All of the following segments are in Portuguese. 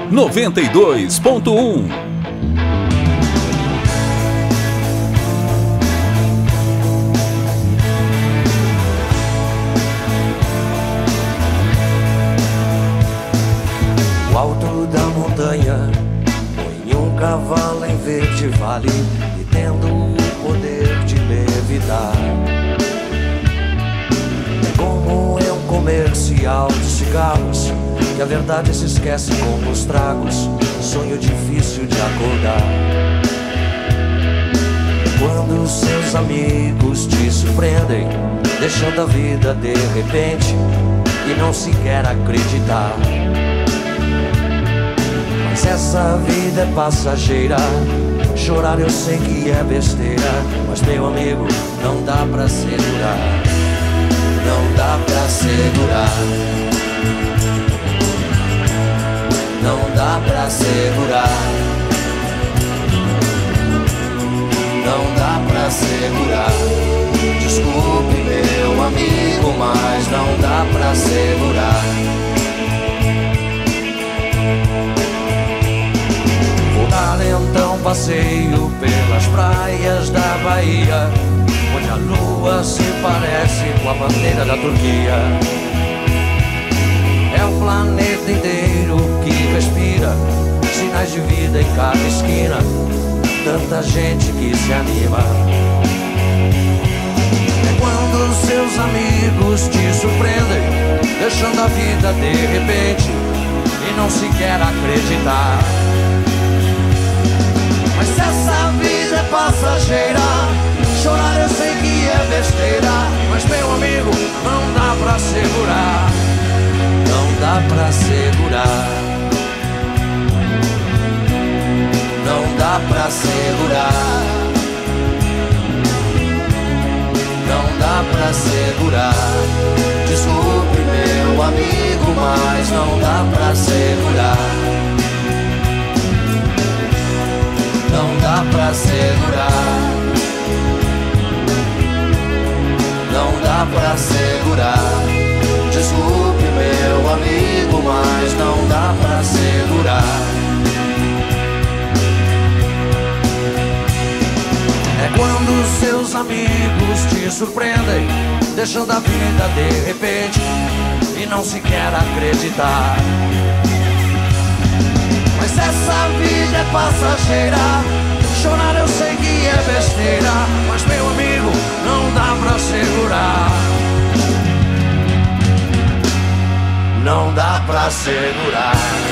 92.1. O alto da montanha põe um cavalo em verde vale e tendo o poder de levitar. É como em um comercial de cigarros que a verdade se esquece como os tragos, sonho difícil de acordar. Quando seus amigos te surpreendem, deixando a vida de repente e não se quer acreditar. Mas essa vida é passageira, chorar eu sei que é besteira, mas meu amigo, não dá pra segurar, não dá pra segurar, não dá pra segurar, não dá pra segurar. Desculpe meu amigo, mas não dá pra segurar. Vou dar então passeio pelas praias da Bahia, onde a lua se parece com a bandeira da Turquia. É o planeta inteiro que respira sinais de vida em cada esquina, tanta gente que se anima. É quando seus amigos te surpreendem, deixando a vida de repente e não se quer acreditar. Mas essa vida é passageira, chorar eu sei que é besteira, mas meu amigo, não dá pra segurar, não dá pra segurar, não dá pra segurar, não dá pra segurar. Desculpe meu amigo, mas não dá pra segurar, não dá pra segurar, não dá pra segurar. Desculpe meu amigo, mas não dá pra segurar. É quando seus amigos te surpreendem, deixando a vida de repente e não se quer acreditar. Mas essa vida é passageira, chorar eu sei que é besteira, mas meu amigo, não dá pra segurar, não dá pra segurar.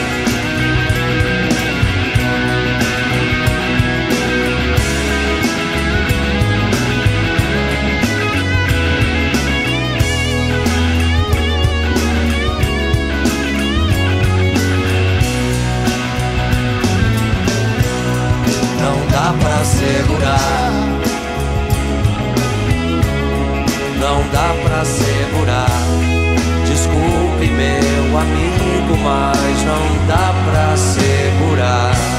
Não dá pra segurar, não dá pra segurar. Desculpe meu amigo, mas não dá pra segurar.